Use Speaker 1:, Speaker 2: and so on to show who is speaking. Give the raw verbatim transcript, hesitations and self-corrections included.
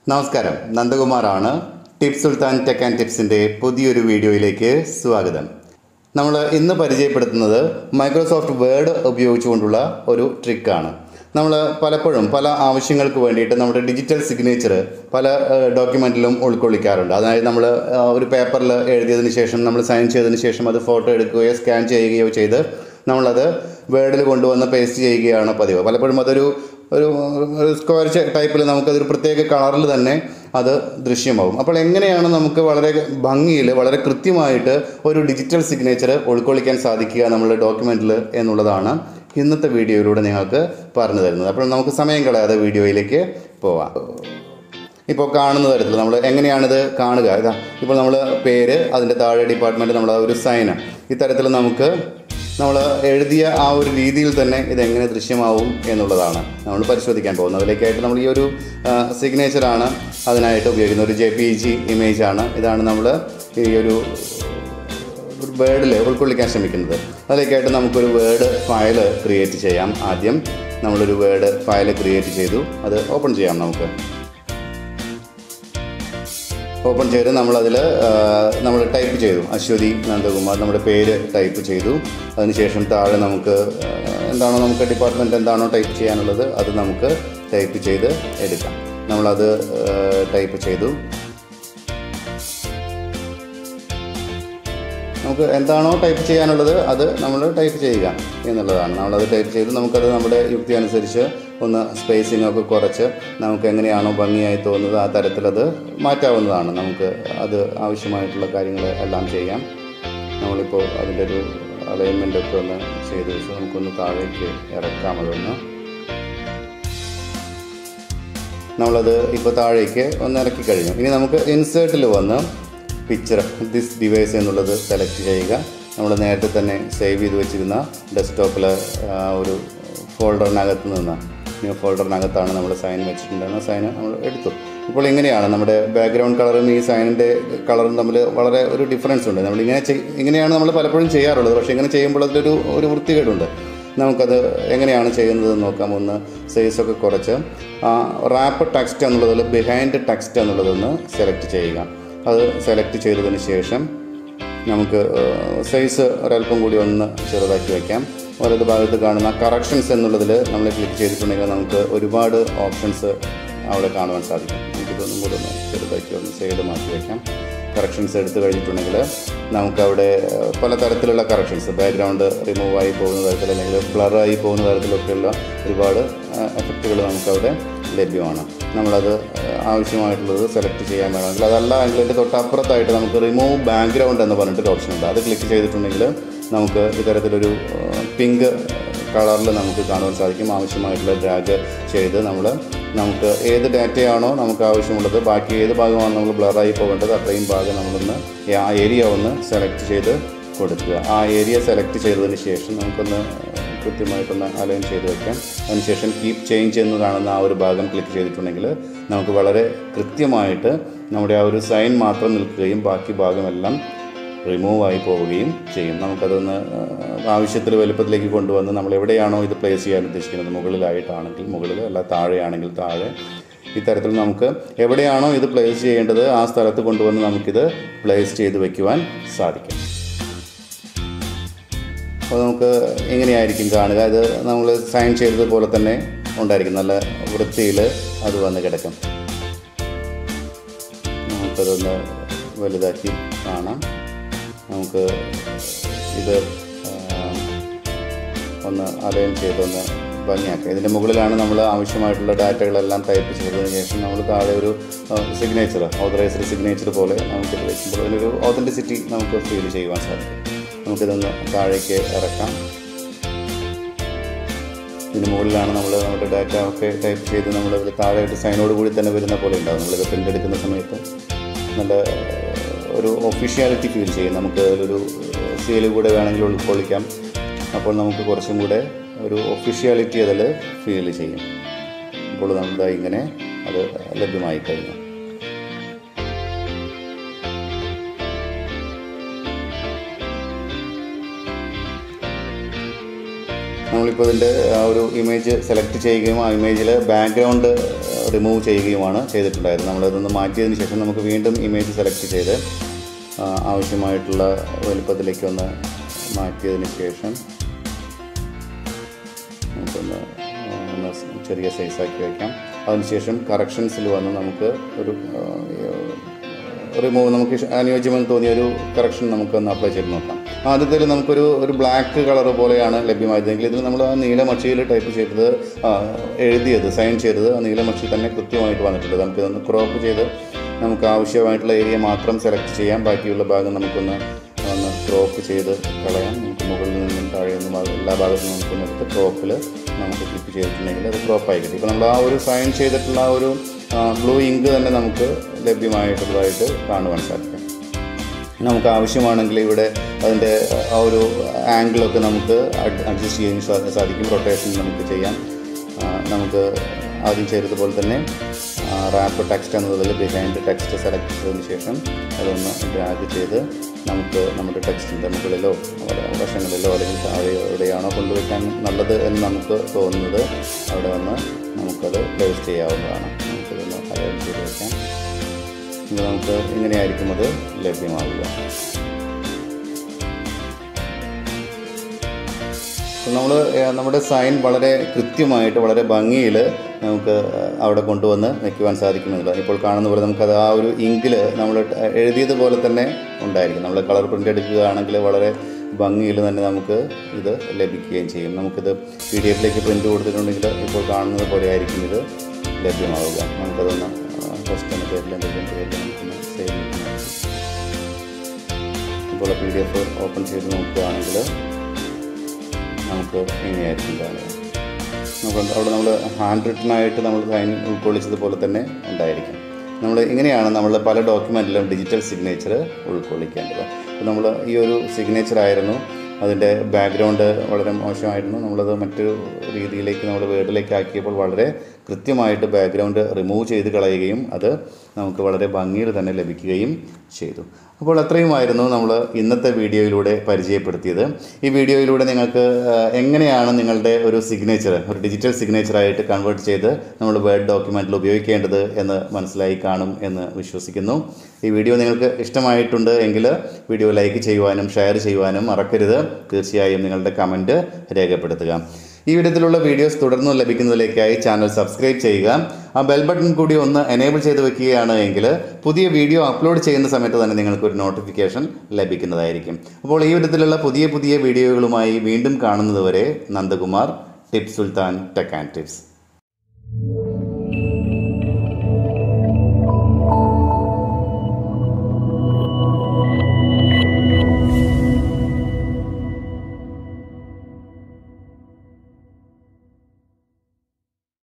Speaker 1: നമസ്കാരം, നന്ദകുമാറാണ്. ടിപ്സുൽത്താൻ tech and ടിപ്സിൻ്റെ പുതിയൊരു വീഡിയോയിലേക്ക് സ്വാഗതം. നമ്മൾ ഇന്ന് പരിചയപ്പെടുത്തുന്നത് മൈക്രോസോഫ്റ്റ് വേർഡ് ഉപയോഗിച്ചുകൊണ്ടുള്ള ഒരു ട്രിക്കാണ്. നമ്മൾ പലപ്പോഴും പല ആവശ്യങ്ങൾക്ക് വേണ്ടിയിട്ട് നമ്മുടെ ഡിജിറ്റൽ സിഗ്നേച്ചർ പല ഡോക്യുമെൻറ്റിലും ഉൾക്കൊള്ളിക്കാറുണ്ട്. അതായത് നമ്മൾ ഒരു പേപ്പറിൽ എഴുതിയതിന് ശേഷം നമ്മൾ സൈൻ ചെയ്തതിന് ശേഷം അത് ഫോട്ടോ എടുക്കുകയോ സ്കാൻ ചെയ്യുകയോ ചെയ്ത് നമ്മളത് വേർഡിൽ കൊണ്ടുവന്ന് പേസ്റ്റ് ചെയ്യുകയാണ് പതിവ്. പലപ്പോഴും അതൊരു ഒരു സ്ക്വയർ ടൈപ്പിൽ നമുക്കതൊരു പ്രത്യേക കളറിൽ തന്നെ അത് ദൃശ്യമാവും. അപ്പോൾ എങ്ങനെയാണ് നമുക്ക് വളരെ ഭംഗിയിൽ വളരെ കൃത്യമായിട്ട് ഒരു ഡിജിറ്റൽ സിഗ്നേച്ചർ ഉൾക്കൊള്ളിക്കാൻ സാധിക്കുക നമ്മളുടെ ഡോക്യുമെൻറ്റിൽ എന്നുള്ളതാണ് ഇന്നത്തെ വീഡിയോയിലൂടെ നിങ്ങൾക്ക് പറഞ്ഞു തരുന്നത്. അപ്പോൾ നമുക്ക് സമയം കളയാതെ വീഡിയോയിലേക്ക് പോവാം. ഇപ്പോൾ കാണുന്ന തരത്തിൽ നമ്മൾ എങ്ങനെയാണിത് കാണുക? ഇതാ ഇപ്പോൾ നമ്മൾ പേര്, അതിൻ്റെ താഴെ ഡിപ്പാർട്ട്മെൻറ്റ്, നമ്മൾ ഒരു സൈന്, ഇത്തരത്തിൽ നമുക്ക് നമ്മൾ എഴുതിയ ആ ഒരു രീതിയിൽ തന്നെ ഇതെങ്ങനെ ദൃശ്യമാവും എന്നുള്ളതാണ് നമ്മൾ പരിശോധിക്കാൻ പോകുന്നത്. അതിലേക്കായിട്ട് നമ്മൾ ഈ ഒരു സിഗ്നേച്ചറാണ് അതിനായിട്ട് ഉപയോഗിക്കുന്നത്. ഒരു ജെ പി ജി ഇമേജാണ്. ഇതാണ് നമ്മൾ ഈ ഒരു വേർഡിൽ ഉൾക്കൊള്ളിക്കാൻ ശ്രമിക്കുന്നത്. അതിലേക്കായിട്ട് നമുക്കൊരു വേർഡ് ഫയൽ ക്രിയേറ്റ് ചെയ്യാം. ആദ്യം നമ്മളൊരു വേർഡ് ഫയൽ ക്രിയേറ്റ് ചെയ്തു. അത് ഓപ്പൺ ചെയ്യാം. നമുക്ക് ഓപ്പൺ ചെയ്ത് നമ്മളതിൽ നമ്മൾ ടൈപ്പ് ചെയ്തു അശ്വതി നന്ദകുമാർ, നമ്മുടെ പേര് ടൈപ്പ് ചെയ്തു. അതിനുശേഷം താഴെ നമുക്ക് എന്താണോ നമുക്ക് ഡിപ്പാർട്ട്മെൻറ്റ് എന്താണോ ടൈപ്പ് ചെയ്യാനുള്ളത് അത് നമുക്ക് ടൈപ്പ് ചെയ്ത് എടുക്കാം. നമ്മളത് ടൈപ്പ് ചെയ്തു. നമുക്ക് എന്താണോ ടൈപ്പ് ചെയ്യാനുള്ളത് അത് നമ്മൾ ടൈപ്പ് ചെയ്യുക എന്നുള്ളതാണ്. നമ്മളത് ടൈപ്പ് ചെയ്ത് നമുക്കത് നമ്മുടെ യുക്തി അനുസരിച്ച് ഒന്ന് സ്പേസിംഗ് ഒക്കെ കുറച്ച് നമുക്ക് എങ്ങനെയാണോ ഭംഗിയായി തോന്നുന്നത് ആ തരത്തിലത് മാറ്റാവുന്നതാണ്. നമുക്ക് അത് ആവശ്യമായിട്ടുള്ള കാര്യങ്ങൾ എല്ലാം ചെയ്യാം. നമ്മളിപ്പോൾ അതിൻ്റെ ഒരു അലൈൻമെൻറ്റൊക്കെ ഒന്ന് ചെയ്ത് വെച്ച് നമുക്കൊന്ന് താഴേക്ക് ഇറക്കാം. അതൊന്ന് നമ്മളത് ഇപ്പോൾ താഴേക്ക് ഒന്ന് ഇറക്കി കഴിഞ്ഞു. ഇനി നമുക്ക് ഇൻസേർട്ടിൽ വന്ന് പിക്ചർ ദിസ് ഡിവൈസ് എന്നുള്ളത് സെലക്ട് ചെയ്യുക. നമ്മൾ നേരത്തെ തന്നെ സേവ് ചെയ്ത് വെച്ചിരുന്ന ഡെസ്ക്ടോപ്പിൽ ഒരു ഫോൾഡറിനകത്ത് നിന്ന് ന്യൂ ഫോൾഡറിനകത്താണ് നമ്മൾ സൈൻ വെച്ചിട്ടുണ്ടെന്ന സൈന് നമ്മൾ എടുത്തു. ഇപ്പോൾ ഇങ്ങനെയാണ് നമ്മുടെ ബാക്ക്ഗ്രൗണ്ട് കളറും ഈ സൈനിൻ്റെ കളറും തമ്മിൽ വളരെ ഒരു ഡിഫറൻസ് ഉണ്ട്. നമ്മളിങ്ങനെ ചെയ് ഇങ്ങനെയാണ് നമ്മൾ പലപ്പോഴും ചെയ്യാറുള്ളത്. പക്ഷേ ഇങ്ങനെ ചെയ്യുമ്പോൾ അതിലൊരു ഒരു വൃത്തികേടുണ്ട്. നമുക്കത് എങ്ങനെയാണ് ചെയ്യുന്നതെന്ന് നോക്കാം. ഒന്ന് സൈസൊക്കെ കുറച്ച് റാപ്പ് ടെക്സ്റ്റ് എന്നുള്ളതിൽ ബിഹൈൻഡ് ടെക്സ്റ്റ് എന്നുള്ളതൊന്ന് സെലക്ട് ചെയ്യുക. അത് സെലക്ട് ചെയ്തതിന് ശേഷം നമുക്ക് സൈസ് ഒരല്പം കൂടി ഒന്ന് ചെറുതാക്കി വയ്ക്കാം. വലത് ഭാഗത്ത് കാണുന്ന കറക്ഷൻസ് എന്നുള്ളതിൽ നമ്മൾ ക്ലിക്ക് ചെയ്തിട്ടുണ്ടെങ്കിൽ നമുക്ക് ഒരുപാട് ഓപ്ഷൻസ് അവിടെ കാണുവാൻ സാധിക്കും. നമുക്കിതൊന്നും കൂടി ഒന്ന് ചെറുതാക്കി ഒന്ന് സൈഡ് മാറ്റി വയ്ക്കാം. കറക്ഷൻസ് എടുത്തു കഴിഞ്ഞിട്ടുണ്ടെങ്കിൽ നമുക്കവിടെ പല തരത്തിലുള്ള കറക്ഷൻസ്, ബാക്ക്ഗ്രൗണ്ട് റിമൂവ് ആയി പോകുന്ന തരത്തിൽ അല്ലെങ്കിൽ ബ്ലറായി പോകുന്ന തരത്തിലൊക്കെയുള്ള ഒരുപാട് എഫക്റ്റുകൾ നമുക്കവിടെ ലഭ്യമാണ്. നമ്മളത് ആവശ്യമായിട്ടുള്ളത് സെലക്ട് ചെയ്യാൻ വേണമെങ്കിൽ, അതല്ല എങ്കിൽ അതിൻ്റെ തൊട്ടപ്പുറത്തായിട്ട് നമുക്ക് റിമൂവ് ബാക്ക്ഗ്രൗണ്ട് എന്ന് പറഞ്ഞിട്ടൊരു ഓപ്ഷൻ ഉണ്ട്. അത് ക്ലിക്ക് ചെയ്തിട്ടുണ്ടെങ്കിൽ നമുക്ക് ഇത്തരത്തിലൊരു പിങ്ക് കളറിൽ നമുക്ക് കാണുവാൻ സാധിക്കും. ആവശ്യമായിട്ടുള്ള ഡ്രാഗ് ചെയ്ത് നമ്മൾ നമുക്ക് ഏത് ഡാറ്റയാണോ നമുക്ക് ആവശ്യമുള്ളത്, ബാക്കി ഏത് ഭാഗമാണ് നമ്മൾ ബ്ലറായി പോകേണ്ടത് അത്രയും ഭാഗം നമ്മളൊന്ന് ആ ഏരിയ ഒന്ന് സെലക്ട് ചെയ്ത് കൊടുക്കുക. ആ ഏരിയ സെലക്ട് ചെയ്തതിന് ശേഷം നമുക്കൊന്ന് കൃത്യമായിട്ടൊന്ന് അലൈൻ ചെയ്ത് വയ്ക്കാം. അതിനുശേഷം കീപ്പ് ചേഞ്ച് എന്ന് കാണുന്ന ആ ഒരു ഭാഗം ക്ലിക്ക് ചെയ്തിട്ടുണ്ടെങ്കിൽ നമുക്ക് വളരെ കൃത്യമായിട്ട് നമ്മുടെ ആ ഒരു സൈൻ മാത്രം നിൽക്കുകയും ബാക്കി ഭാഗമെല്ലാം റിമൂവ് ആയി പോവുകയും ചെയ്യും. നമുക്കതൊന്ന് ആവശ്യത്തിൽ വലുപ്പത്തിലേക്ക് കൊണ്ടുവന്ന് നമ്മൾ എവിടെയാണോ ഇത് പ്ലേസ് ചെയ്യാൻ ഉദ്ദേശിക്കുന്നത്, മുകളിലായിട്ടാണെങ്കിൽ മുകളിൽ, അല്ല താഴെയാണെങ്കിൽ താഴെ, ഇത്തരത്തിൽ നമുക്ക് എവിടെയാണോ ഇത് പ്ലേസ് ചെയ്യേണ്ടത് ആ സ്ഥലത്ത് കൊണ്ടുവന്ന് നമുക്കിത് പ്ലേസ് ചെയ്ത് വയ്ക്കുവാൻ സാധിക്കും. അപ്പോൾ നമുക്ക് എങ്ങനെയായിരിക്കും കാണുക? ഇത് നമ്മൾ സൈൻ ചെയ്തതുപോലെ തന്നെ ഉണ്ടായിരിക്കും. നല്ല വൃത്തിയിൽ അത് വന്ന് കിടക്കും. നമുക്കതൊന്ന് വലുതാക്കി കാണാം. നമുക്ക് ഇത് ഒന്ന് അലൈൻ ചെയ്തൊന്ന് ഭംഗിയാക്കാം. ഇതിൻ്റെ മുകളിലാണ് നമ്മൾ ആവശ്യമായിട്ടുള്ള ഡാറ്റകളെല്ലാം ടൈപ്പ് ചെയ്തതിന് ശേഷം നമ്മൾ താഴെ ഒരു സിഗ്നേച്ചർ, ഓതറൈസ്ഡ് സിഗ്നേച്ചർ പോലെ നമുക്കിത് വയ്ക്കുമ്പോൾ അതിനൊരു ഓതൻറ്റിസിറ്റി നമുക്ക് ഫീൽ ചെയ്യുവാൻ സാധിക്കും. നമുക്കിതൊന്ന് താഴേക്ക് ഇറക്കാം. ഇതിന് മുകളിലാണ് നമ്മൾ നമ്മുടെ ഡാറ്റ ഒക്കെ ടൈപ്പ് ചെയ്ത് നമ്മളിതിൽ താഴെയായിട്ട് സൈനോട് കൂടി തന്നെ വരുന്ന പോലെ ഉണ്ടാകും. നമ്മളിത് പ്രിൻ്റ് എടുക്കുന്ന സമയത്ത് നല്ല ഒരു ഒഫീഷ്യാലിറ്റി ഫീൽ ചെയ്യും. നമുക്ക് അതിലൊരു സീൽ കൂടെ വേണമെങ്കിൽ ഉൾക്കൊള്ളിക്കാം. അപ്പോൾ നമുക്ക് കുറച്ചും കൂടെ ഒരു ഒഫീഷ്യാലിറ്റി അതിൽ ഫീൽ ചെയ്യും. ഇപ്പോൾ നമ്മൾ ഇങ്ങനെ അത് ലഭ്യമായി കഴിഞ്ഞു. നമ്മളിപ്പോൾ ഇതിൻ്റെ ആ ഒരു ഇമേജ് സെലക്ട് ചെയ്യുകയും ആ ഇമേജിൽ ബാക്ക്ഗ്രൗണ്ട് റിമൂവ് ചെയ്യുകയുമാണ് ചെയ്തിട്ടുണ്ടായിരുന്നത്. നമ്മളിതൊന്ന് മാറ്റിയതിന് ശേഷം നമുക്ക് വീണ്ടും ഇമേജ് സെലക്ട് ചെയ്ത് ആവശ്യമായിട്ടുള്ള വലുപ്പത്തിലേക്ക് ഒന്ന് മാറ്റിയതിന് ശേഷം നമുക്കൊന്ന് ഒന്ന് ചെറിയ സൈസാക്കി വയ്ക്കാം. അതിനുശേഷം കറക്ഷൻസിൽ വന്ന് നമുക്ക് ഒരു റിമൂവ് നമുക്ക് അനുയോജ്യമെന്ന് തോന്നിയ ഒരു കറക്ഷൻ നമുക്കൊന്ന് അപ്ലൈ ചെയ്ത് നോക്കാം. ആദ്യത്തിൽ നമുക്കൊരു ഒരു ബ്ലാക്ക് കളർ പോലെയാണ് ലഭ്യമായതെങ്കിൽ ഇതിൽ നമ്മൾ ആ നീലമഷിയിൽ ടൈപ്പ് ചെയ്തത് എഴുതിയത് സൈൻ ചെയ്തത് ആ നീലമഷി തന്നെ കൃത്യമായിട്ട് വന്നിട്ടുണ്ട്. നമുക്കിതൊന്ന് ക്രോപ്പ് ചെയ്ത് നമുക്ക് ആവശ്യമായിട്ടുള്ള ഏരിയ മാത്രം സെലക്ട് ചെയ്യാം. ബാക്കിയുള്ള ഭാഗം നമുക്കൊന്ന് ഒന്ന് ക്രോപ്പ് ചെയ്ത് കളയാം. നമുക്ക് മുകളിൽ നിന്നും താഴെ നിന്നും എല്ലാ ഭാഗത്തും നമുക്കൊന്ന് എടുത്ത് ക്രോപ്പിൽ നമുക്ക് ക്ലിക്ക് ചെയ്തിട്ടുണ്ടെങ്കിൽ അത് ക്രോപ്പായി കിട്ടും. ഇപ്പോൾ നമ്മൾ ആ ഒരു സൈൻ ചെയ്തിട്ടുള്ള ആ ഒരു ബ്ലൂ ഇങ്ക് തന്നെ നമുക്ക് ലഭ്യമായിട്ടുള്ളതായിട്ട് കാണുവാൻ സാധിക്കും. നമുക്ക് ആവശ്യമാണെങ്കിൽ ഇവിടെ അതിൻ്റെ ആ ഒരു ആംഗിളൊക്കെ നമുക്ക് അഡ്ജസ്റ്റ് ചെയ്യാൻ സാധിക്കും. റൊട്ടേഷൻ നമുക്ക് ചെയ്യാം. നമുക്ക് ആദ്യം ചെയ്തതുപോലെ തന്നെ റാപ്പ് ടെക്സ്റ്റ് എന്നതിൽ ബിഹൈൻഡ് ടെക്സ്റ്റ് സെലക്ട് ചെയ്തതിന് ശേഷം അതൊന്ന് ഡ്രാഗ് ചെയ്ത് നമുക്ക് നമ്മുടെ ടെക്സ്റ്റിൻ്റെ മുകളിലോ വശങ്ങളിലോ അല്ലെങ്കിൽ താഴെ എവിടെയാണോ കൊണ്ടുവയ്ക്കാൻ നല്ലത് എന്ന് നമുക്ക് തോന്നുന്നത് അവിടെ വന്ന് നമുക്കത് പ്ലേസ് ചെയ്യാവുന്നതാണ്. നമുക്കിതൊന്ന് ഹൈലൈറ്റ് ചെയ്ത് വയ്ക്കാം. ഇത് നമുക്ക് ഇങ്ങനെയായിരിക്കും അത് ലഭ്യമാവുക. നമ്മൾ നമ്മുടെ സൈൻ വളരെ കൃത്യമായിട്ട് വളരെ ഭംഗിയിൽ നമുക്ക് അവിടെ കൊണ്ടുവന്ന് വയ്ക്കുവാൻ സാധിക്കുമെന്നില്ല. ഇപ്പോൾ കാണുന്ന പോലെ നമുക്കത് ആ ഒരു ഇങ്കിൽ നമ്മൾ എഴുതിയതുപോലെ തന്നെ ഉണ്ടായിരിക്കും. നമ്മൾ കളർ പ്രിൻ്റ് എടുക്കുകയാണെങ്കിൽ വളരെ ഭംഗിയിൽ തന്നെ നമുക്ക് ഇത് ലഭിക്കുകയും ചെയ്യും. നമുക്കിത് പി ഡി എഫിലേക്ക് പ്രിൻ്റ് കൊടുത്തിട്ടുണ്ടെങ്കിൽ ഇപ്പോൾ കാണുന്നത് പോലെ ആയിരിക്കും ഇത് ലഭ്യമാവുക. നമുക്കതൊന്ന് ഫസ്റ്റ് എന്ന പേരിൽ എന്തെങ്കിലും പേരിൽ നമുക്കൊന്ന് സേവ് ചെയ്യാം. ഇപ്പോൾ പി ഡി എഫ് ഓപ്പൺ ചെയ്ത് നോക്കുകയാണെങ്കിൽ നമുക്ക് ഇങ്ങനെയായിരിക്കും കാണുക. നമുക്ക് അവിടെ നമ്മൾ ഹാൻഡ് റിട്ടനായിട്ട് നമ്മൾ സൈൻ ഉൾക്കൊള്ളിച്ചതുപോലെ തന്നെ ഉണ്ടായിരിക്കും. നമ്മൾ ഇങ്ങനെയാണ് നമ്മൾ പല ഡോക്യുമെൻറ്റിലും ഡിജിറ്റൽ സിഗ്നേച്ചർ ഉൾക്കൊള്ളിക്കേണ്ടത്. അപ്പോൾ നമ്മൾ ഈ ഒരു സിഗ്നേച്ചർ ആയിരുന്നു, അതിൻ്റെ ബാക്ക്ഗ്രൗണ്ട് വളരെ മോശമായിരുന്നു. നമ്മളത് മറ്റൊരു രീതിയിലേക്ക് നമ്മൾ വേർഡിലേക്ക് ആക്കിയപ്പോൾ വളരെ കൃത്യമായിട്ട് ബാക്ക്ഗ്രൗണ്ട് റിമൂവ് ചെയ്ത് കളയുകയും അത് നമുക്ക് വളരെ ഭംഗിയിൽ തന്നെ ലഭിക്കുകയും ചെയ്തു. അപ്പോൾ അത്രയുമായിരുന്നു നമ്മൾ ഇന്നത്തെ വീഡിയോയിലൂടെ പരിചയപ്പെടുത്തിയത്. ഈ വീഡിയോയിലൂടെ നിങ്ങൾക്ക് എങ്ങനെയാണ് നിങ്ങളുടെ ഒരു സിഗ്നേച്ചർ ഒരു ഡിജിറ്റൽ സിഗ്നേച്ചറായിട്ട് കൺവേർട്ട് ചെയ്ത് നമ്മൾ വേർഡ് ഡോക്യുമെൻറ്റിൽ ഉപയോഗിക്കേണ്ടത് എന്ന് മനസ്സിലായി കാണും എന്ന് വിശ്വസിക്കുന്നു. ഈ വീഡിയോ നിങ്ങൾക്ക് ഇഷ്ടമായിട്ടുണ്ട് എങ്കിൽ വീഡിയോ ലൈക്ക് ചെയ്യുവാനും ഷെയർ ചെയ്യുവാനും മറക്കരുത്. തീർച്ചയായും നിങ്ങളുടെ കമൻറ്റ് രേഖപ്പെടുത്തുക. ഈ വിധത്തിലുള്ള വീഡിയോസ് തുടർന്ന് ലഭിക്കുന്നതിലേക്കായി ചാനൽ സബ്സ്ക്രൈബ് ചെയ്യുക. ആ ബെൽ ബട്ടൺ കൂടി ഒന്ന് എനേബിൾ ചെയ്ത് വെക്കുകയാണ് എങ്കിൽ പുതിയ വീഡിയോ അപ്ലോഡ് ചെയ്യുന്ന സമയത്ത് തന്നെ നിങ്ങൾക്കൊരു നോട്ടിഫിക്കേഷൻ ലഭിക്കുന്നതായിരിക്കും. അപ്പോൾ ഈ വിധത്തിലുള്ള പുതിയ പുതിയ വീഡിയോകളുമായി വീണ്ടും കാണുന്നതുവരെ Nandakumar, tips Sultan tech and tips.